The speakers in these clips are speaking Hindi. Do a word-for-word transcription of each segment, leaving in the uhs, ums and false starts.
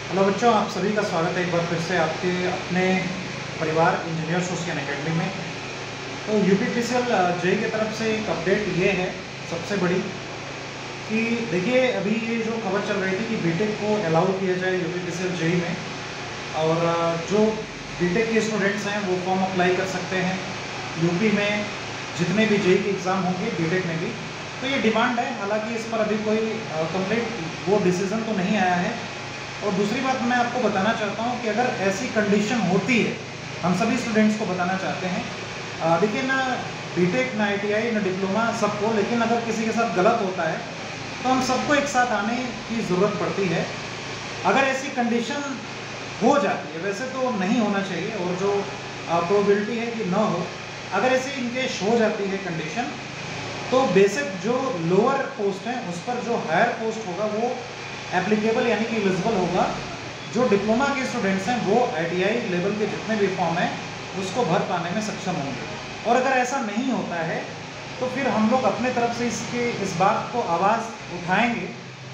हेलो बच्चों, आप सभी का स्वागत है एक बार फिर से आपके अपने परिवार इंजीनियर सोशियन एकेडमी में। तो यूपीपीसीएल जेई की तरफ से एक अपडेट ये है सबसे बड़ी कि देखिए, अभी ये जो खबर चल रही थी कि बीटेक को अलाउ किया जाए यूपीपीसीएल जेई में, और जो बीटेक के स्टूडेंट्स हैं वो फॉर्म अप्लाई कर सकते हैं यूपी में जितने भी जेई के एग्ज़ाम होंगे बीटेक में भी। तो ये डिमांड है, हालांकि इस पर अभी कोई कंप्लीट वो डिसीज़न तो नहीं आया है। और दूसरी बात मैं आपको बताना चाहता हूँ कि अगर ऐसी कंडीशन होती है, हम सभी स्टूडेंट्स को बताना चाहते हैं, देखिए ना बीटेक ना आईटीआई ना डिप्लोमा सबको, लेकिन अगर किसी के साथ गलत होता है तो हम सबको एक साथ आने की ज़रूरत पड़ती है। अगर ऐसी कंडीशन हो जाती है, वैसे तो नहीं होना चाहिए और जो प्रोबेबिलिटी है कि ना हो, अगर ऐसी इनकेस हो जाती है कंडीशन, तो बेसिक जो लोअर पोस्ट है उस पर जो हायर पोस्ट होगा वो एप्लीकेबल यानी कि एलिजिबल होगा। जो डिप्लोमा के स्टूडेंट्स हैं वो आईटीआई लेवल के जितने भी फॉर्म हैं उसको भर पाने में सक्षम होंगे। और अगर ऐसा नहीं होता है तो फिर हम लोग अपने तरफ से इसके इस बात को आवाज़ उठाएंगे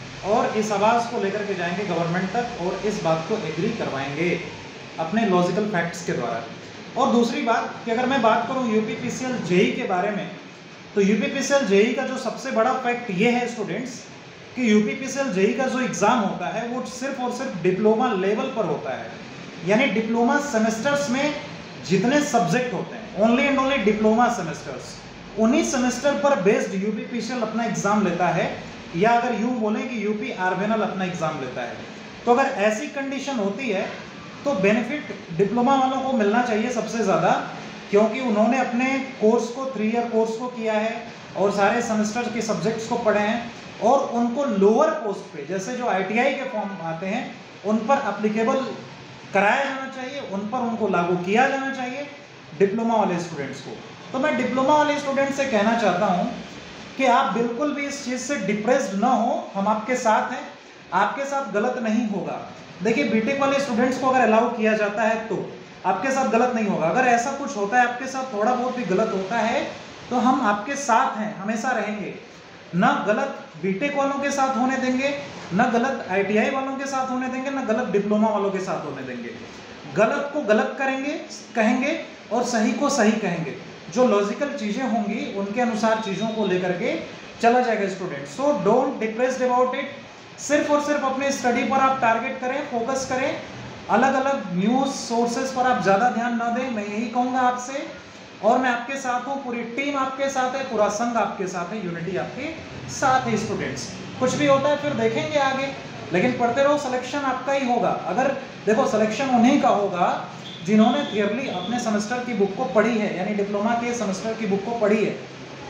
और इस आवाज़ को लेकर के जाएंगे गवर्नमेंट तक और इस बात को एग्री करवाएंगे अपने लॉजिकल फैक्ट्स के द्वारा। और दूसरी बात कि अगर मैं बात करूं यूपीपीसीएल जेई के बारे में, तो यूपीपीसीएल जेई का जो सबसे बड़ा फैक्ट ये है स्टूडेंट्स कि यूपीपीसीएल जेई का जो एग्ज़ाम होता है वो सिर्फ और सिर्फ डिप्लोमा लेवल पर होता है। यानी डिप्लोमा सेमेस्टर्स में जितने सब्जेक्ट होते हैं, only and only diploma semesters, उन्हीं सेमेस्टर पर बेस्ड यूपीपीसीएल अपना एग्ज़ाम लेता है, या अगर यूँ बोलें कि यूपी आरवेनल अपना एग्ज़ाम लेता है। तो अगर ऐसी कंडीशन होती है तो बेनिफिट डिप्लोमा वालों को मिलना चाहिए सबसे ज़्यादा, क्योंकि उन्होंने अपने कोर्स को थ्री ईयर कोर्स को किया है और सारे सेमेस्टर के सब्जेक्ट्स को पढ़े हैं, और उनको लोअर पोस्ट पे जैसे जो आईटीआई के फॉर्म आते हैं उन पर अप्लीकेबल कराया जाना चाहिए, उन पर उनको लागू किया जाना चाहिए डिप्लोमा वाले स्टूडेंट्स को। तो मैं डिप्लोमा वाले स्टूडेंट से कहना चाहता हूं कि आप बिल्कुल भी इस चीज़ से डिप्रेस्ड ना हो, हम आपके साथ हैं, आपके साथ गलत नहीं होगा। देखिए, बीटेक वाले स्टूडेंट्स को अगर अलाउ किया जाता है तो आपके साथ गलत नहीं होगा। अगर ऐसा कुछ होता है, आपके साथ थोड़ा बहुत भी गलत होता है, तो हम आपके साथ हैं, हमेशा रहेंगे। ना गलत बीटेक वालों के साथ होने देंगे, ना गलत आईटीआई वालों के साथ होने देंगे, ना गलत डिप्लोमा वालों के साथ होने देंगे। गलत को गलत करेंगे कहेंगे और सही को सही कहेंगे। जो लॉजिकल चीज़ें होंगी उनके अनुसार चीज़ों को लेकर के चला जाएगा student. So don't depressed about it. सिर्फ और सिर्फ अपने स्टडी पर आप टारगेट करें, फोकस करें। अलग अलग न्यूज़ सोर्सेज पर आप ज़्यादा ध्यान ना दें, मैं यही कहूँगा आपसे। और मैं आपके साथ हूँ, पूरी टीम आपके साथ है, पूरा संघ आपके साथ है, यूनिटी आपके साथ है स्टूडेंट्स। कुछ भी होता है फिर देखेंगे आगे, लेकिन पढ़ते रहो, सिलेक्शन आपका ही होगा। अगर देखो, सिलेक्शन उन्हीं का होगा जिन्होंने क्लियरली अपने सेमेस्टर की बुक को पढ़ी है, यानी डिप्लोमा के सेमेस्टर की बुक को पढ़ी है।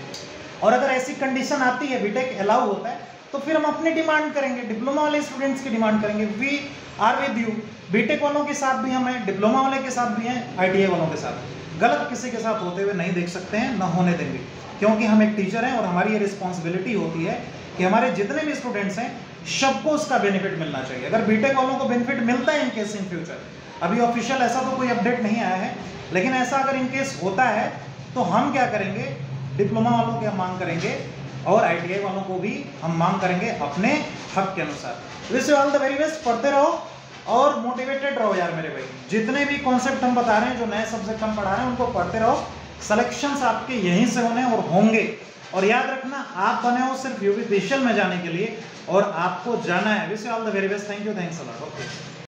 और अगर ऐसी कंडीशन आती है, बीटेक अलाउ होता है, तो फिर हम अपनी डिमांड करेंगे, डिप्लोमा वाले स्टूडेंट्स की डिमांड करेंगे। We are with you. BTech वालों के साथ भी हम हैं, डिप्लोमा वाले के साथ भी हैं, आईटीआई वालों के साथ। गलत किसी के साथ होते हुए नहीं देख सकते हैं, ना होने देंगे, क्योंकि हम एक टीचर हैं और हमारी ये रिस्पॉन्सिबिलिटी होती है कि हमारे जितने भी स्टूडेंट्स हैं सबको उसका बेनिफिट मिलना चाहिए। अगर बीटेक वालों को बेनिफिट मिलता है इनकेस इन फ्यूचर, अभी ऑफिशियल ऐसा तो कोई अपडेट नहीं आया है, लेकिन ऐसा अगर इनकेस होता है तो हम क्या करेंगे, डिप्लोमा वालों की हम मांग करेंगे और आईटीआई वालों को भी हम मांग करेंगे अपने हक के अनुसार। Wish you all the very best. पढ़ते रहो और मोटिवेटेड रहो यार मेरे भाई। जितने भी कॉन्सेप्ट हम बता रहे हैं, जो नए सब्जेक्ट हम पढ़ा रहे हैं, उनको पढ़ते रहो। सिलेक्शंस आपके यहीं से होने और होंगे। और याद रखना, आप बने हो सिर्फ यूपीपीसीएल में जाने के लिए और आपको जाना है। Wish you all the very best. Thank you, thanks a lot. Okay.